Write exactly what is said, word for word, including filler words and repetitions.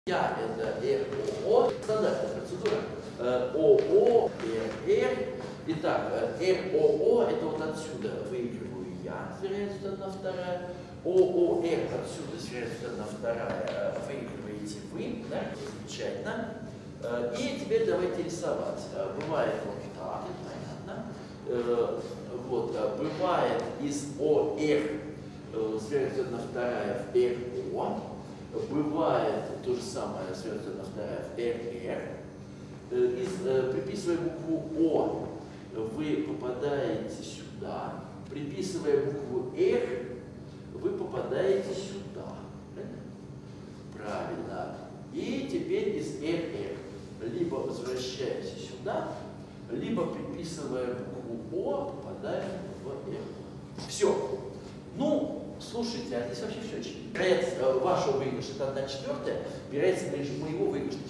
Я это эр о о, стандартная процедура. ОО, эр. Итак, эр о о это вот отсюда выигрываю я, вероятность одна вторая. ООР отсюда, вероятность одна вторая, выигрываете вы, да? Замечательно. И теперь давайте рисовать. Бывает вот так, это понятно. Вот, бывает из ОР вероятность одна вторая в эр о. Бывает то же самое, вероятность одна вторая в эр эр. Из, приписывая букву О, вы попадаете сюда. Приписывая букву Р, вы попадаете сюда. Правильно. И теперь из эр эр либо возвращаемся сюда, либо приписывая букву О, попадаем в Р. Все. Ну, слушайте, а здесь вообще все очень. Вероятность вашего выигрыша это одна четвертая, вероятность моего выигрыша